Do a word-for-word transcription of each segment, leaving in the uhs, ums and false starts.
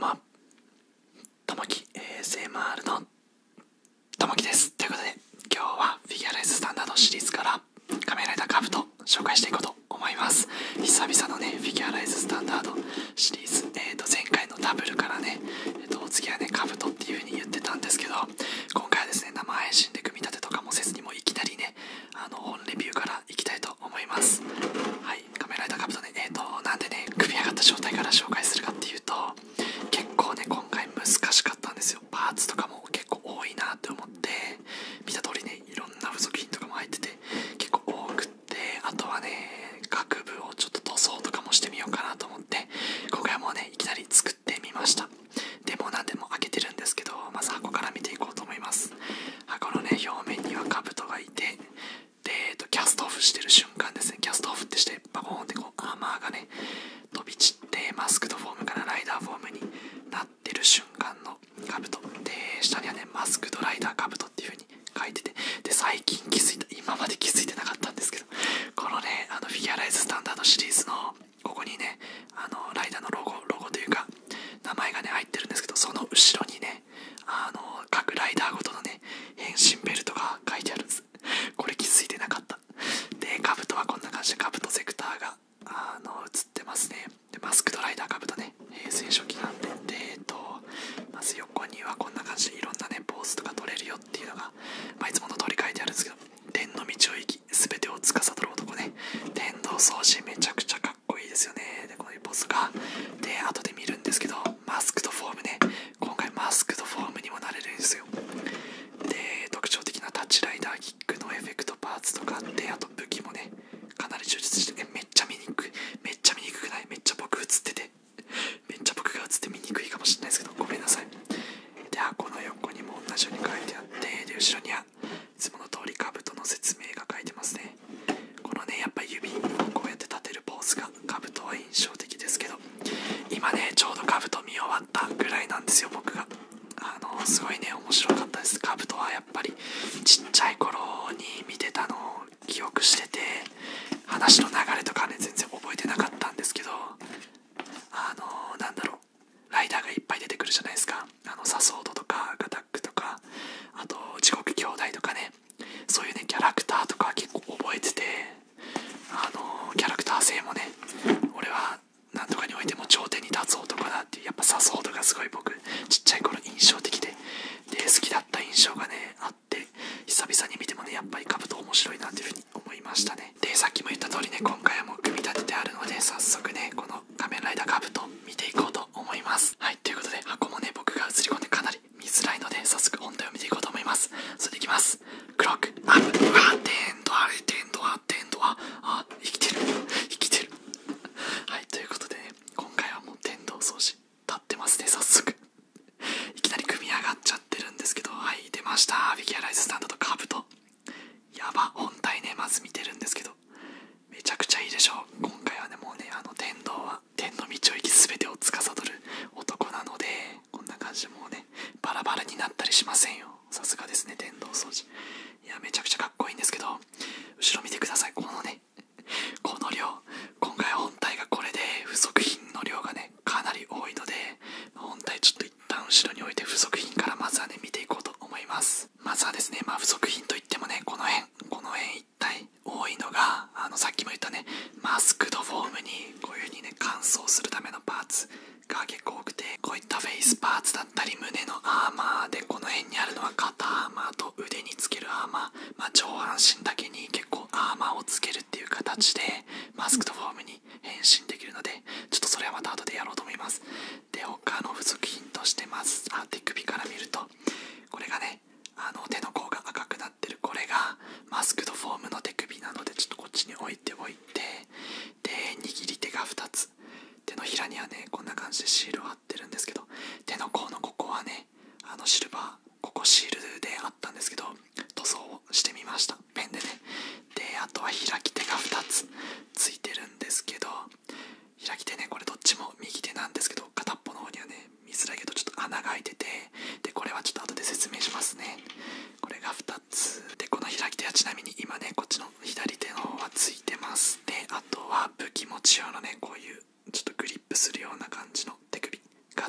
も、ともき エーエスエムアール のともきです。ということで、今日はフィギュアライズスタンダードシリーズから仮面ライダーカブト紹介していこうと思います。久々のね、フィギュアライズスタンダードシリーズ、えーと、前回のダブルからね、えーと、お次はね、カブトっていう風に言ってたんですけど、今回はですね、生配信で組み立てとかもせずにもいきなりね、あの、本レビューからいきたいと思います。はい、仮面ライダーカブトね、えーと、なんでね、組み上がった状態から紹介するかっていうと、結構ね、今回難しかったんですよ。パーツとかも結構多いなって思って、見た通りね、いろんな付属品とかも入ってて、結構多くって、あとはね、各部をちょっと塗装とかもしてみようかなと思って、今回はもうね、いきなり作ってみました。でもなんでも開けてるんですけど、まず箱から見ていこうと思います。箱のね、表面にはカブトがいて、で、えっと、キャストオフしてる瞬間ですね。キャストオフってして、バコーンってこう、アーマーがね、飛び散って、マスクドフォームからライダーフォームになってる瞬間のカブト。で、下にはね、マスクドライダーカブトっていう風に書いてて、で、最近気づいた、今まで気づいてなかったんですけど、このね、あの、フィギュアライズスタンダードシリーズの、ここにね、あの、ライダーのロゴ、ロゴというか、名前がね、入ってるんですけど、その後ろにね、あの、各ライダーごとのね、変身ベルトが書いてあるんです。これ気づいてなかった。で、カブトはこんな感じで、カブトセクターが、あの、映ってますね。で、マスクドライダーカブトね、平成初期なんで、で、えっと、まず横にはこんな感じでいろんなね、ポーズとか撮れるよっていうのが、まあ、いつもの通り書いてあるんですけど、天の道を行き、すべてを司る男ね、天道掃除めちゃくちゃかっこいいですよね。で、こういうポーズが、で、後で見るんですけど、マスクドフォームね、今回マスクドフォームにもなれるんですよ。で、特徴的なタッチライダーキックのエフェクトパーツとかあって、あと武器もね、かなり充実して、え、めっちゃ見にくい、めっちゃ見にくくない？めっちゃ僕映ってて、めっちゃ僕が映って見にくいかもしれないですけど、ごめんなさい。で、箱の横にも同じように書いてあって、で、後ろにはいつもの通りカブトの説明が書いてますね。このね、やっぱ指をこうやって立てるポーズがカブトは印象的ですけど、今ね、ちょうどカブト見終わったぐらいなんですよ、僕が。あの、すごいね、面白かったです。カブトはやっぱりちっちゃい頃に見てたのを記憶してて、話の流れとかね、全然覚えてなかったんですけど、あの、なんだろう、ライダーがいっぱい出てくるじゃないですか。あの、サソードとかガタックとか、あと地獄兄弟とかね、そういうね、キャラクターとか結構覚えてて、あの、キャラクター性もね、俺はなんとかにおいても頂点に立つ男だっていう、やっぱサソードがすごい僕ちっちゃい頃印象的で、で、好きだった印象がねあって、久々に見てもね、やっぱりカブト面白いなっていうふうに思いましたね。で、さっきも言った通りね、今回はもう組み立ててあるので、早速ね、この仮面ライダーカブト見ていこうと思います。はい、ということで、箱もね、僕が映り込んでかなり見づらいので、早速本体を見ていこうと思います。それでいきます。クロックアップ。うわ、テンドアレテンドアテンドア、あ、生きてる生きてる。はい、ということでね、今回はもう天道掃除立ってますね。早速いきなり組み上がっちゃってるんですけど、はい、出ました。フィギュアライズスタンドとカブト。やば、本体ね、まず見てるんですけど、めちゃくちゃいいでしょう。今回はね、もうね、あの天道は天の道を行き全てを司る男なので、こんな感じでもうね、バラバラになったりしませんよ。さすがですね、天道掃除。いや、めちゃくちゃかっこいいんですけど、後ろ見てください。このね、この量、今回本体がこれで付属品の量がね、かなり多いので、本体ちょっと一旦後ろに置いて、付属品からまずはね、見ていこうと思います。まずはですね、まあ付属品といってもね、この辺この辺一体多いのが、あの、さっきも言ったね、マスクドフォームにこういう風にね、乾燥するためのパーツが結構多くて、こういったフェイスパーツだったり、胸のアーマーで、この辺にあるのは肩アーマーと腕につけるアーマー、まあ上半身だけに結構アーマーをつけるっていう形でマスクドフォームに変身できるので、ちょっとそれはまた後でやろうと思います。で、他の付属品として、まずあ手首から見ると、これがね、あの手の甲が赤くなってる、これがマスクドフォームの手首なので、ちょっとこっちに置いておいて、で、握り手がふたつ、手のひらにはね、こんな感じでシールを貼ってるんですけど、手の甲のここはね、あのシルバー、ここシールであったんですけど、塗装をしてみました、ペンでね。で、あとは開き手がふたつついてるんですけど、開き手ね、これどっちも右手なんですけど、片っぽの方にはね、見づらいけどちょっと穴が開いてて、で、これはちょっと後で説明しますね。これがふたつで、この開き手はちなみに今ね、こっちの左手の方はついてます。で、あとは武器持ち用のね、こういうちょっとグリップするような感じの手首がついてます。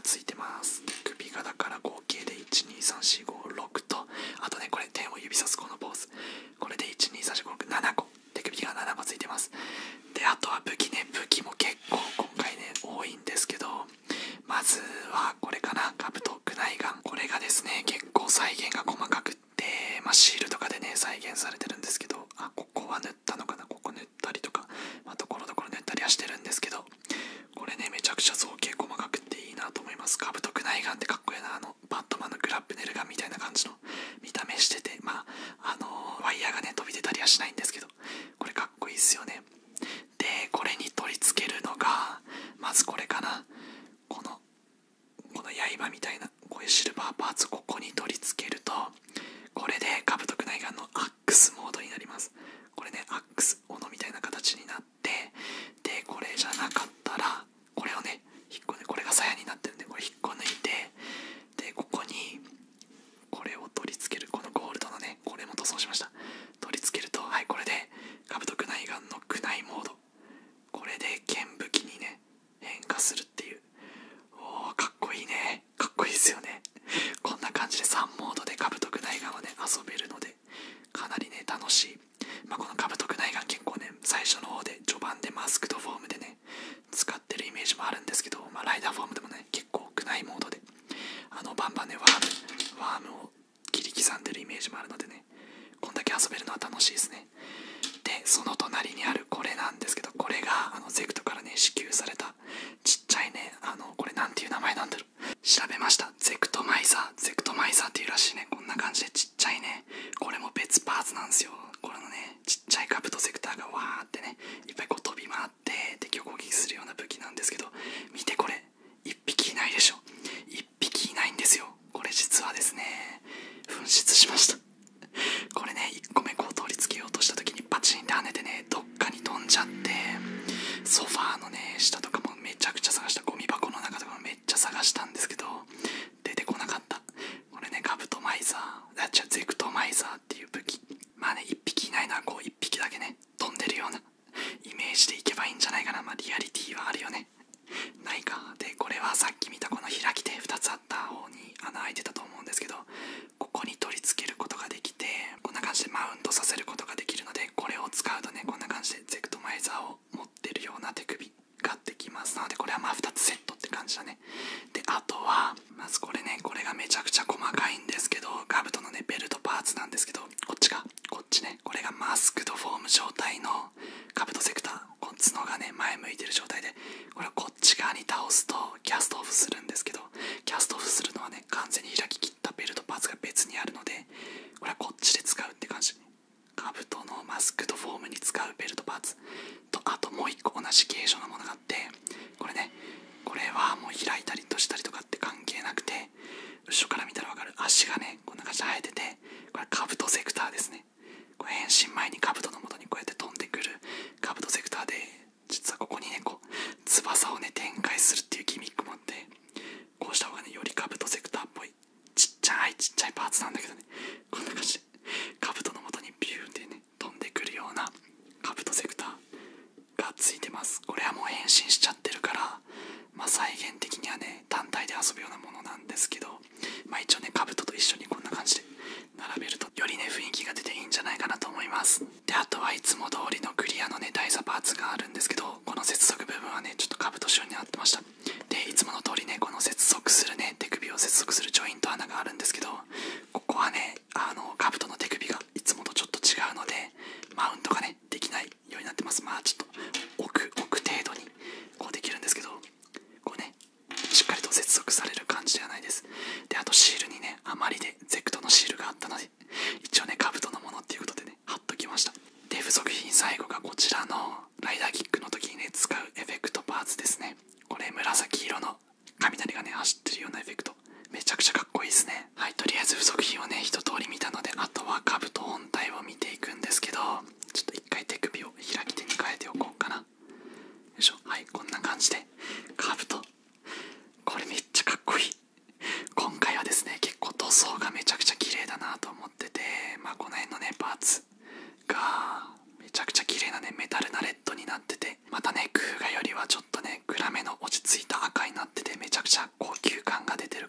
ます。首がだから合計でいちにさんしごろくと、あとねこれ点を指さすこのポーズ、これでいちにさんしごろくななこ、手首がななこついてます。であとは武器ね、武器も結構今回ね多いんですけど、まずはこれかな、兜クナイガン。これがですね結構再現が細かくって、まあ、シールとかでね再現されてるんですけど、あここは塗ったのかな、ここ塗ったりとか、まあ、ところどころ塗ったりはしてるんですけど、これねめちゃくちゃ造形細かくっていいなと思います。兜クナイガンってかっこいいな、あのバットマンのグラップネルガンみたいな感じの見た目してて、まああのー、ワイヤーがね飛び出たりはしないんですけど、これかっこいいっすよね。でこれに取り付けるのがまずこれかな、このこの刃みたいなこういうシルバーパーツをここに取り付けると、これで兜クナイガンのアックスモードになります。これねアックス斧みたいな形になって、でこれじゃなかったらこれをね引っこね、これが鞘になってるんでこれ引っこ抜いて、でここにこれを取り付ける、このゴールドのねこれも塗装しました、取り付けると、はい、これで兜クナイガンのクナイモード、これで剣武器にね変化するっていう、おーかっこいいね、かっこいいですよね。こんな感じでさんモードで兜クナイガンはね遊べるのでかなりね楽しい。まあ、この兜クナイガン結構ね最初の方で序盤でマスクドフォームでね使ってるイメージもあるんですけど、まあ、ライダーフォームでもね結構クナイモードであのバンバンねワームワームを切り刻んでるイメージもあるのでね、こんだけ遊べるのは楽しいですね。でその隣にあるこれなんですけど、これがあのゼクトからね支給されたちっちゃいね、あのこれなんていう名前なんだろう、調べました。ゼクトマイザー、ゼクトマイザーっていうらしいね。こんな感じでちっちゃいね、これも別パーツなんですよ。これのねちっちゃいカブトゼクターがわーってねいっぱいこう飛び回って敵を攻撃するような武器なんですけど、見てこれいっぴきいないでしょ、いっぴきいないんですよ。これ実はですね紛失しました。これねいっこめこう取り付けようとした時にパチンって跳ねてねどっかに飛んじゃって、ソファーのね下とかもめちゃくちゃ探した、ゴミ箱の中とかもめっちゃ探したんですけど出てこなかった。これねカブトマイザー、あ違うゼクトマイザーっていう武器、まあねいっぴきいないのはこういっぴきだけね飛んでるようなイメージでいけばいいんじゃないかな。まあリアリティはあるよね、ないか。でこれはさっき見たこの開き手ふたつあった方に穴開いてたと思うんですけど、ここに取り付けることができて、こんな感じでマウントさせることができるので、これを使うとねこんな感じでゼクトマイザーを持ってるような手首ができますので、これはまあふたつセットって感じだね。であとはまずこれね、これがめちゃくちゃ細かいんですけど、カブトのねベルトパーツなんですけど、こっちがこっちね、これがマスクドフォーム状態のカブトゼクター、この角がね前向いてる状態で、これをこっち側に倒すとキャストオフするんですけど、キャストオフするのはね完全に開ききったベルトパーツが別にあるので、これはこっちで使うって感じ。カブトのマスクドフォームに使うベルトパーツと、あともう一個同じ形状のものがあって、これねこれはもう開いたり閉じたりとかって関係なくて、後ろから見たら分かる足がねこんな感じで生えてて、これカブトゼクターですね。これ変身前にカブトの元にこうやって飛んでくるカブトゼクターで、実はここにねこう翼をね展開するっていうギミックもあって、こうした方がねよりカブトゼクターっぽいちっちゃいちっちゃいパーツなんだけどね、こんな感じでカブトの元にビューってね飛んでくるようなカブトゼクターがついてます。これはもう変身しちゃってるから、まあ再現的にはね単体で遊ぶようなものなんですけど、まあ一応ねカブトと一緒にこんな感じで並べるとよりね雰囲気が出ていいんじゃないかなと思います。であとはいつも通りのクリアのね台座パーツがあるんですけど、この接続部分はねちょっとカブト仕様になってました。でいつもの通りねこの接続するね手首を接続するジョイント穴があるんですけど、ここはねあのカブトの手首がいつもとちょっと違うのでマウントがねできないようになってます。まあちょっと置く置く程度にこうできるんですけど、こうねしっかりと接続される感じではないです。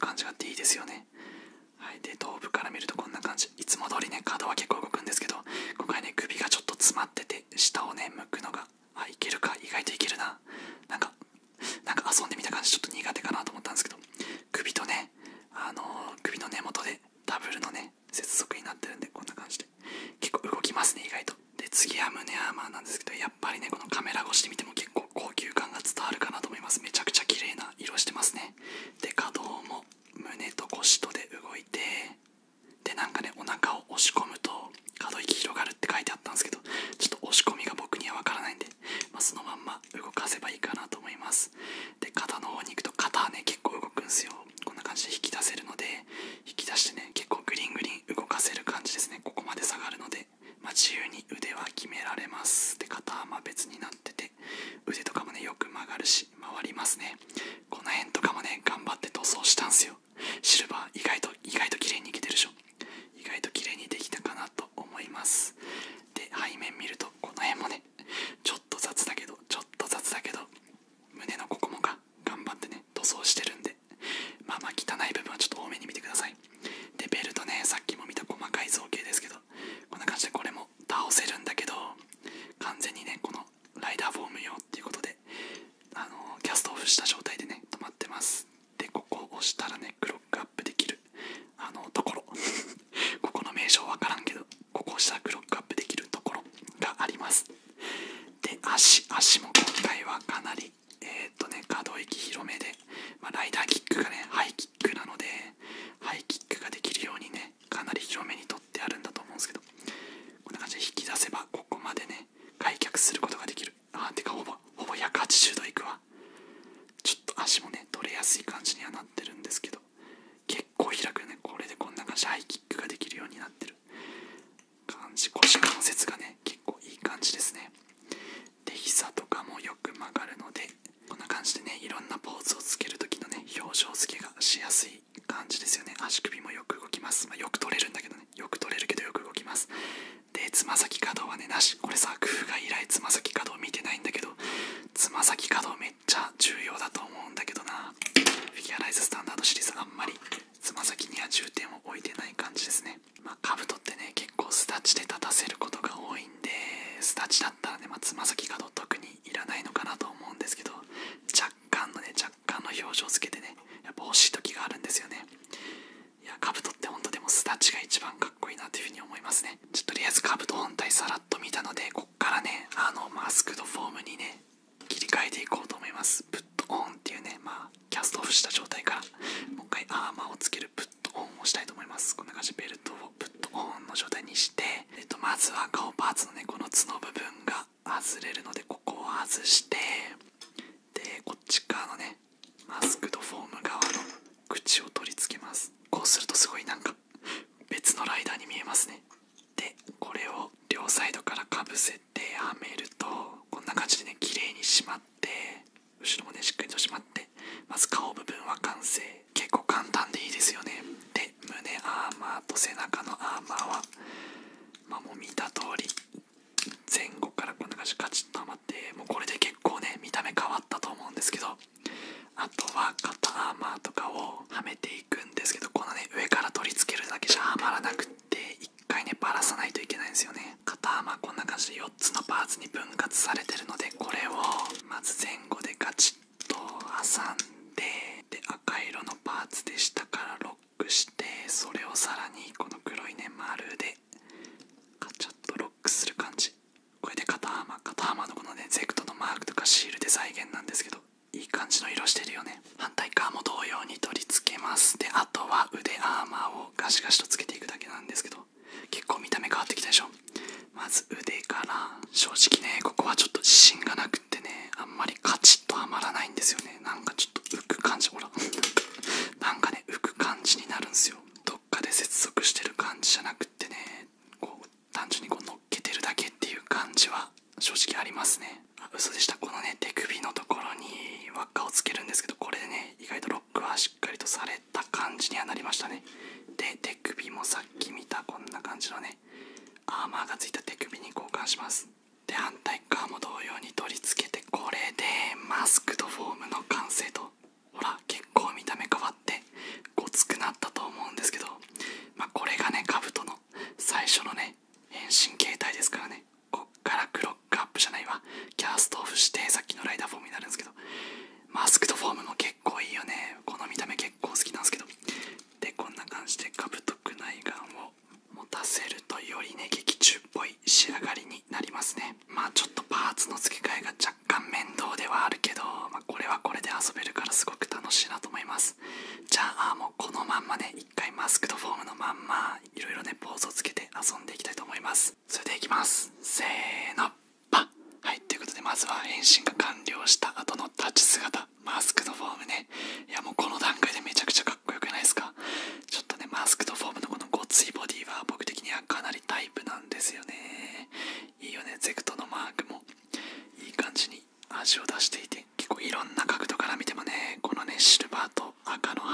感じがあっていいですよね。はい、で頭部から見るとこんな感じ。いつも通りね可動は結構動くんですけど、今回ね首がちょっと詰まってて下をね向くのがあいけるか、意外といけるな。なんかなんか遊んでみた感じちょっと苦手かなと思ったんですけど、首とねあのー、首の根元でダブルのね接続になってるんで、こんな感じで結構動きますね意外と。で次は胸アーマーなんですけど、やっぱりねこのカメラ越しで見ても結構高級感が伝わるかなと思います。めちゃくちゃ綺麗な色してますね。で可動も胸と腰とで動いて、でなんかねお腹を押し込むと可動域広がるって書いてあったんですけど、ちょっと押し込みが僕にはわからないんで、まあ、そのまんま動かせばいいかなと思います。で肩の方に行くと肩はね結構動くんですよ。こんな感じで引き出せるので、引き出してね結構グリングリン動かせる感じですね。ここまで下がるので、まあ、自由に腕は決められます。で肩はまあ別になってて、腕とかもねよく曲がるし回りますね。この辺とかもね頑張って塗装したんすよ。シルバー意外と意外と綺麗にいけてるでしょ。意外と綺麗にできたかなと思います。で背面見るとこの辺もねちょっと雑だけどちょっと雑だけど胸のここもが頑張ってね塗装してるんで、まあまあ汚い部分はちょっと多めに見てください。でベルトねさっきも見た細かい造形ですけど、こんな感じでこれも倒せるんだけど、完全にねこのライダーフォーム用っていうことであのキャストオフした状態でね止まってます。でここを押したらねクロックアップできるあのところここの名称わからんけど、ここを押したらクロックアップできるところがあります。で足足も今回はかなりえー、っとね可動域広めで、まあ、ライダーキックがねハイキックなのでハイキックができるようにねかなり広めに取ってあるんだと思うんですけど、こんな感じで引き出せばここまでね開脚することができる。あーてかほぼほぼひゃくはちじゅうどいくわ。ちょっと足もね取れやすい感じにはなってるんですけど、結構開くよね。これでこんな感じでハイキックができるようになってる感じ。腰関節がね結構いい感じですね。で膝とかもよく曲がるので、こんな感じでねいろんなポーズをつける時のね表情付けがしやすい感じですよね。足首もよく動きます。まあ、よく取れるんだけどね、よく取れるけどよく動きます。でつま先可動はねなし。これさ工夫が以来つま先可動見てないんだけど、つま先可動めっちゃ重要だと思うんだけどな。フィギュアライズスタンダードシリーズあんまりつま先には重点を置いてない感じですね。まあカブトってね結構スタッチで立たせることが多いんで、スタッチだったらね、まあ、つま先可動特にいらないのかなと思うんですけど、若干のね若干の表情つけてねやっぱ欲しい時があるんですよね。いやカブトって本当でもスタッチが一番かっこいいなというふうに思いますね。ちょっととりあえずカブト本体さらっと見たので、こっからねあのマスクドフォームにね切り替えていこうと思います。プットオンっていうね、まあキャストオフした状態からもう一回アーマーをつけるプットオンをしたいと思います。こんな感じでベルトをプットオンの状態にして、えっとまずは顔パーツのねこの角部分が外れるので、ここを外して、でこっち側のねマスクドフォーム側の口を取り付けます。こうするとすごいなんか別のライダーに見えますね。でこれを両サイドからかぶせてはめるとこんな感じでね綺麗に締まって、後ろもねしっかりと締まって、まず顔部分は完成。結構簡単でいいですよね。で胸アーマーと背中のアーマーはまあもう見た通り前後からこんな感じでカチッとはまって、もうこれで結構ね見た目変わったと思うんですけど、あとは肩アーマーとかをはめていくんですけど、このね上から取り付けるだけじゃはまらなくって一回ねバラさないといけないんですよね。肩アーマーこんな感じでよっつのパーツに分割されてるので、これをまず前後でガチッと挟んで、で赤色のパーツで下からロックして、それをさらにこの黒いね丸でカチャッとロックする感じ。これで肩アーマー肩アーマーのこのねゼクトのマークとかシールで再現なんですけど、いい感じの色してるよね。反対側も同様に取り付けます。であとは腕アーマーをガシガシとつけていくだけなんですけど、結構見た目変わってきたでしょ。まず腕から、正直ねここはちょっと自信がなくってね、あんまりカチッとはまらないんですよね。なんかちょっと浮く感じ、ほらなんかね浮く感じになるんですよ。どっかで接続してる感じじゃなくってね、こう単純にこう乗っけてるだけっていう感じは正直ありますね。あ、嘘でした。このね手首のところに輪っかをつけるんですけど、これでね意外とロックはしっかりとされた感じにはなりましたね。で手首もさっき見たこんな感じのねアーマーがついた手首に交換します。で反対側も同様に取り付けて、これでマスクドフォームの完成と。ほら結構見た目変わって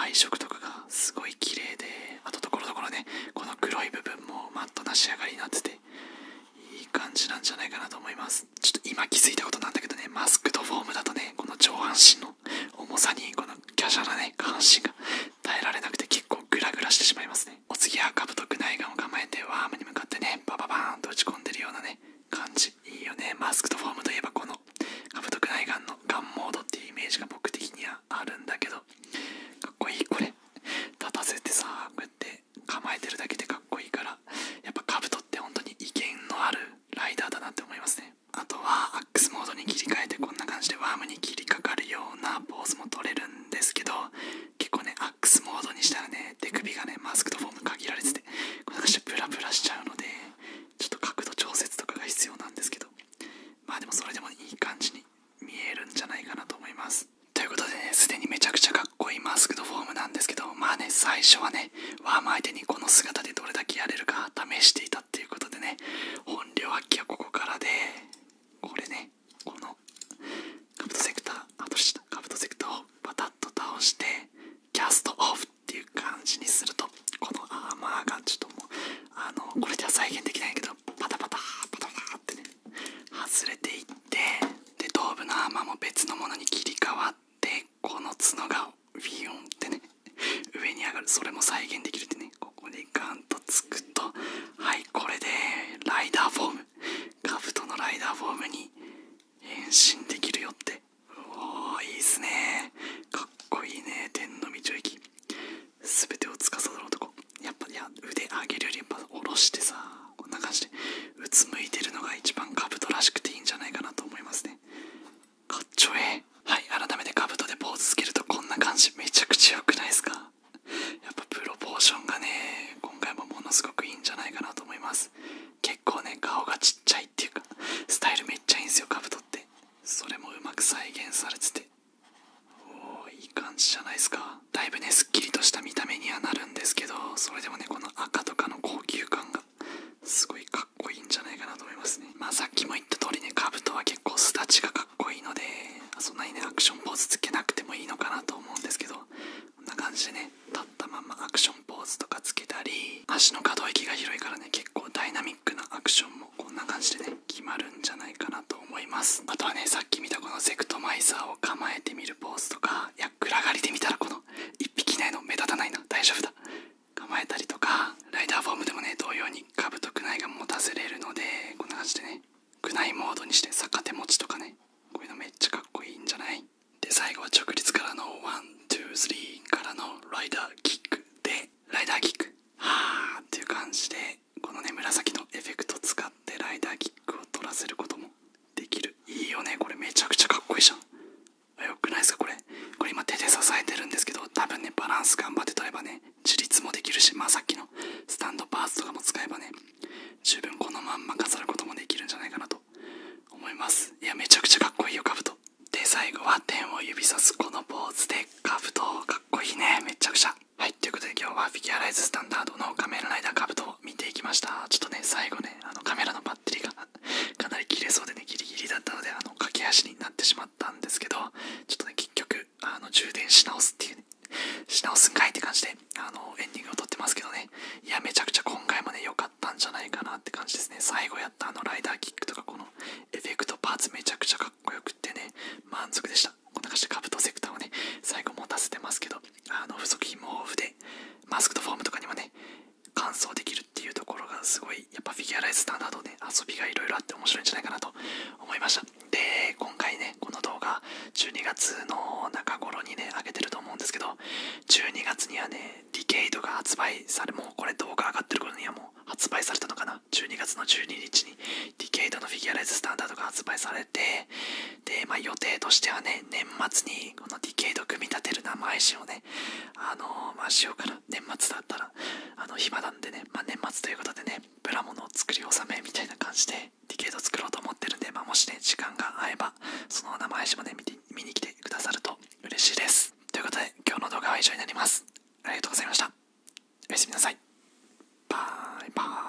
配色とかがすごい綺麗で、あとところどころねこの黒い部分もマットな仕上がりになってていい感じなんじゃないかなと思います。ちょっと今気づいたことなんだけどね、マスクとフォームだとねこの上半身の重さにこの華奢なね下半身が耐えられなくて結構グラグラしてしまいますね。お次はカブトクナイガンを構えてワームに向かってねバババーンと打ち込んでるようなね感じ、いいよね。マスクとフォームといえばこのカブトクナイガンのガンモードっていうイメージが僕的にはあるんだけど、かっこいい。これ立たせてさこうやって構えてるだけでかっこいいから、やっぱカブトって本当に威厳のあるライダーだなって思いますね。あとはアックスモードに切り替えてこんな感じでワームに切りかかるようなポーズも取れるんですけど、結構ねアックスモードにしたらね手首がねマスクとフォーム限られててこんな感じでブラブラしちゃうので、ちょっと角度調節とかが必要なんですけど、まあでもそれでもいい感じに見えるんじゃないかなと思います。ということでね、すでにめちゃくちゃかっこいいマスクとフォームなんですけど、まあね最初はねワーム相手にこの姿でどれだけやれるか試していたっていうことでね、本領発揮はここからで、これねこのカブトセクターあとしたカブトセクターをパタッと倒してキャストオフっていう感じにすると、このアーマーがちょっともうあのこれでは再現できないけどパタパタパタパタってね外れていって、で頭部のアーマーも別のものに切り替わって、この角がビヨンってね上に上がる、それも再現できるってね、ここにガンとつくと、はいこれでライダーフォーム、カブトのライダーフォームに変身できるよって。おーいいっすね、かっこいいね。天の道を行き全てを司る男、やっぱいや腕上げるよりやっぱ下ろしてさこんな感じでうつむいてるのが一番カブトらしくていいんじゃないかなと思いますね。かっちょええ。はい、改めてカブトでポーズつけるとこんな感じ、めちゃくちゃ良くないですか。やっぱプロポーションがね今回もものすごくいいんじゃないかなと思います。結構ね顔がちっちゃいっていうかスタイルめっちゃいいんですよカブトって。それもうまく再現されてて、おーいい感じじゃないですか。だいぶねすっきりとした見た目にはなるんですけど、それでもねこの赤とかの高級感がすごいかっこいいんじゃないかなと思いますね。まあさっきも言った通りねカブトは結構スタチがかっこいいので、そんなにねアクションポーズつけなくてもいいのかなと思うんですけど、こんな感じでね立ったままアクションポーズとかつけたり、足の可動域が広いからね結構ダイナミックなアクションもこんな感じでね決まるんじゃないかなと思います。あとはねさっき見たこのセクトマイザーを構えてみるポーズとか、いや暗がりで見たらこのいっぴきいないの目立たないな、大丈夫だ、構えたりとか、ライダーフォームでもね同様にカブとクナイが持たせれるので、こんな感じでねクナイモードにして逆手持ちとかね、こういうのめっちゃかっこいいんじゃない。で最後は直立からのワン、ツー、スリーからのライダーキックでライダーキックはーっていう感じで、このね紫のエフェクト使ってライダーキックを取らせることもできる。いいよねこれ、めちゃくちゃかっこいいじゃん。よくないですかこれ。これ今手で支えてるんですけど、多分ねバランス頑張って取ればね自立もできるし、まあさっきのスタンドパーツとかも使えばね十分このまんま飾ることもできるんじゃないかなと思います。いやめちゃくちゃかっこいいよカブト。で最後は天を指さすこのポーズでカブトかっこいいね、めちゃくちゃ。はい、ということで今日はフィギュアライズスタンダードの仮面ライダーカブトを見ていきました。ちょっとね最後ねあのカメラのバッテリーがかなり切れそうでねギリギリだったのであの駆け足になってしまったんですけど、ちょっとね結局あの充電し直すっていうね、し直すんかいって感じであのエンディングを撮ってますけどね、いやめちゃくちゃ今回もね良かったんじゃないかなって感じですね。最後やったあのライダーキックとかこのエフェクトパーツめちゃくちゃかっこよくってね満足でした。こんな感じでカブトセクターをね最後持たせてますけど、あの付属品も豊富でマスクとフォームとかにもね乾燥できるっていうところがすごいやっぱフィギュアライズスタンダードね遊びがいろいろあって面白いんじゃないかなと思いました。で今回ねこの動画じゅうにがつの中頃にね上げてると思うんですけど、じゅうにがつにはねディケイドが発売され、もうこれ動画上がってる頃にはもう発売されたのかな。じゅうにがつのじゅうににちにディケイドのフィギュアライズスタンダードが発売されて、でまあ予定としてはね年末にこのディケイド組み立てる生配信をねあのー、まあしようかな。年末だったらあの暇なんでね、まあ年末ということでねプラモの作り納めみたいな感じでディケイド作ろうと思ってるんで、まあもしね時間が合えばその生配信もね見て見に来てくださると嬉しいです。ということで今日の動画は以上になります。ありがとうございました。おやすみなさい。バイバイ。